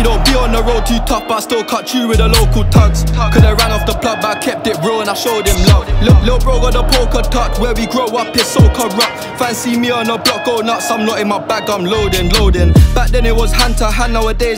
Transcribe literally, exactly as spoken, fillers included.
Me don't be on the road too tough, but I still cut you with the local tugs. Could've ran off the plug, but I kept it real and I showed him love. Lil, Lil bro got the poker tuck, where we grow up is so corrupt. Fancy me on the block, go nuts, I'm not in my bag, I'm loading, loading. Back then it was hand to hand, nowadays